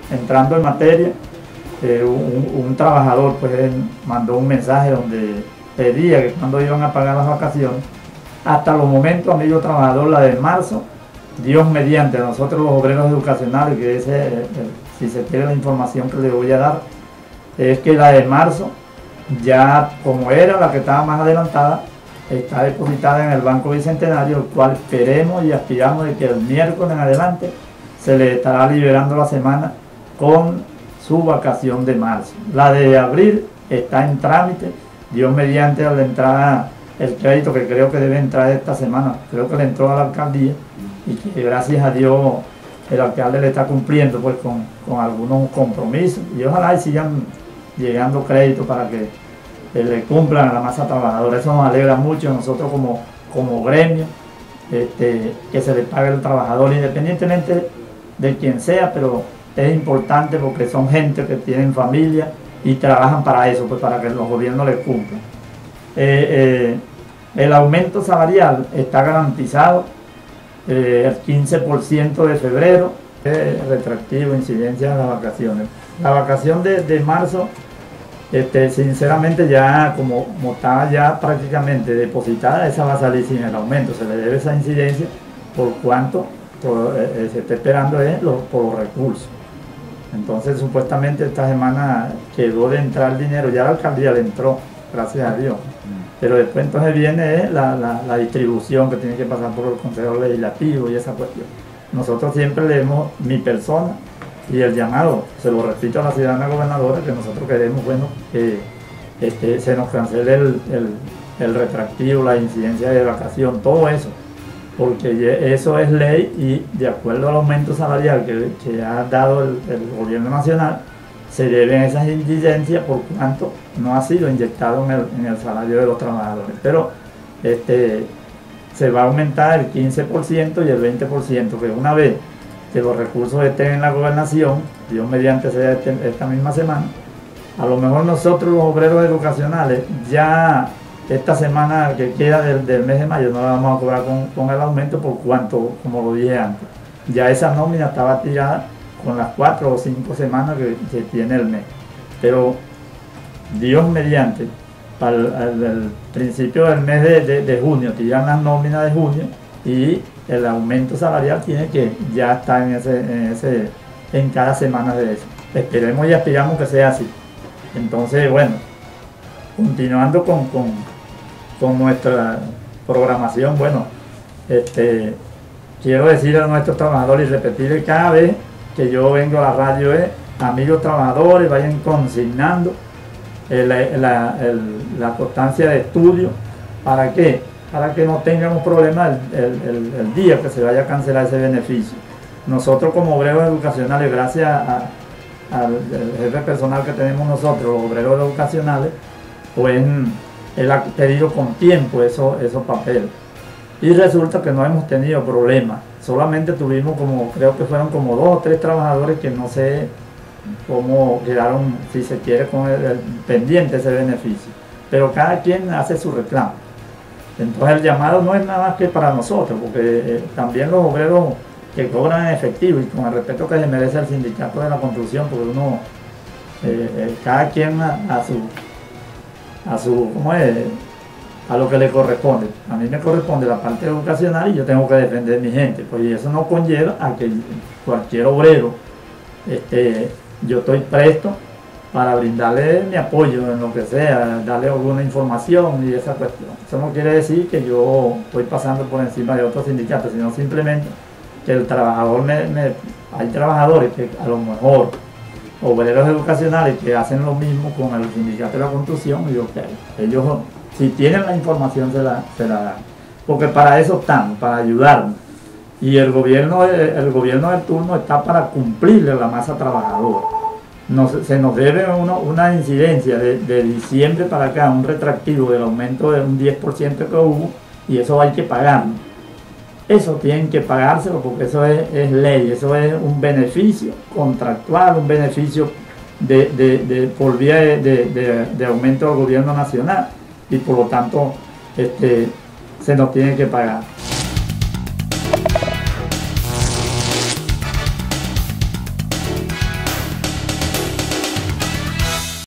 entrando en materia, un trabajador pues mandó un mensaje donde pedía que cuando iban a pagar las vacaciones. Hasta los momentos, amigo trabajador, la de marzo, Dios mediante, a nosotros los obreros educacionales, que si se quiere la información que les voy a dar, es que la de marzo, ya como era la que estaba más adelantada, está depositada en el Banco Bicentenario, el cual esperemos y aspiramos de que el miércoles en adelante se le estará liberando la semana con su vacación de marzo. La de abril está en trámite, Dios mediante, a la entrada, el crédito que creo que debe entrar esta semana, creo que le entró a la alcaldía y que gracias a Dios el alcalde le está cumpliendo pues con algunos compromisos y ojalá y sigan llegando créditos para que le cumplan a la masa trabajadora. Eso nos alegra mucho nosotros como gremio, que se le pague al trabajador independientemente de quien sea, pero es importante porque son gente que tienen familia y trabajan para eso, pues para que los gobiernos les cumplan. El aumento salarial está garantizado el 15% de febrero, retroactivo, incidencia de las vacaciones. La vacación de marzo, sinceramente ya como está ya prácticamente depositada, esa va a salir sin el aumento, se le debe esa incidencia por cuanto se está esperando por los recursos. Entonces supuestamente esta semana quedó de entrar dinero, ya la alcaldía le entró, gracias a Dios. Pero después entonces viene la distribución que tiene que pasar por el Consejo Legislativo y esa cuestión. Nosotros siempre leemos mi persona y el llamado, se lo repito a la ciudadana gobernadora, que nosotros queremos, bueno, que se nos cancele el retroactivo, la incidencia de vacación, todo eso, porque eso es ley y de acuerdo al aumento salarial que ha dado el gobierno nacional, se deben esas incidencias por cuanto no ha sido inyectado en el salario de los trabajadores. Pero se va a aumentar el 15% y el 20%, que una vez que los recursos estén en la gobernación, Dios mediante sea esta misma semana, a lo mejor nosotros los obreros educacionales ya esta semana que queda del mes de mayo no la vamos a cobrar con el aumento por cuanto, como lo dije antes, ya esa nómina estaba tirada con las 4 o 5 semanas que tiene el mes. Pero Dios mediante, para el principio del mes de junio, tiran las nóminas de junio y el aumento salarial tiene que ya estar en cada semana de eso. Esperemos y aspiramos que sea así. Entonces, bueno, continuando con nuestra programación, bueno, quiero decir a nuestros trabajadores y repetirles cada vez que yo vengo a la radio, amigos trabajadores, vayan consignando la constancia de estudio. ¿Para qué? Para que no tengamos problemas el día que se vaya a cancelar ese beneficio. Nosotros como obreros educacionales, gracias al jefe personal que tenemos nosotros, los obreros educacionales, pues él ha pedido con tiempo esos papeles. Y resulta que no hemos tenido problemas. Solamente tuvimos creo que fueron como 2 o 3 trabajadores que no sé cómo quedaron, si se quiere, con el pendiente ese beneficio. Pero cada quien hace su reclamo. Entonces el llamado no es nada más que para nosotros, porque también los obreros que cobran en efectivo y con el respeto que se merece el sindicato de la construcción, porque uno, cada quien a lo que le corresponde. A mí me corresponde la parte educacional y yo tengo que defender a mi gente, pues, y eso no conlleva a que cualquier obrero, yo estoy presto para brindarle mi apoyo en lo que sea, darle alguna información y esa cuestión. Eso no quiere decir que yo estoy pasando por encima de otros sindicatos, sino simplemente que el trabajador hay trabajadores que a lo mejor, obreros educacionales que hacen lo mismo con el sindicato de la construcción, y okay, ellos si tienen la información se la dan, porque para eso están, para ayudarnos, y el gobierno del turno está para cumplirle a la masa trabajadora. Se nos debe una incidencia de diciembre para acá, un retroactivo del aumento de un 10% que hubo, y eso hay que pagarlo. Eso tienen que pagárselo porque eso es ley, eso es un beneficio contractual, un beneficio por vía de aumento del gobierno nacional, y por lo tanto se nos tiene que pagar.